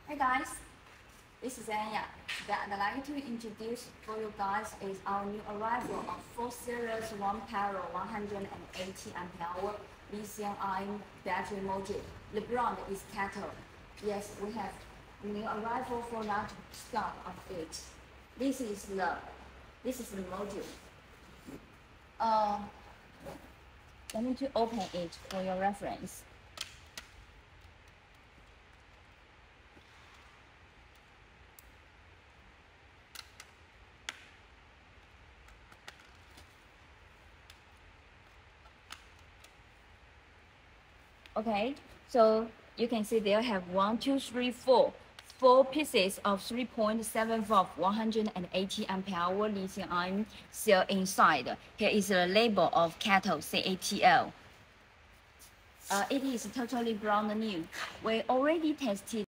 Hey guys, this is Anya. Today I'd like to introduce for you guys is our new arrival of 4 Series 1 Power 180 ampere lithium-ion battery module. The brand is Cattle. Yes, we have new arrival for large stock of it. This is the module. Let me to open it for your reference. Okay, so you can see there have 4 pieces of 3.7 volt 180 ampere hour lithium-ion cell inside. Here is the label of Cattle, CATL. It is totally brand new. We already tested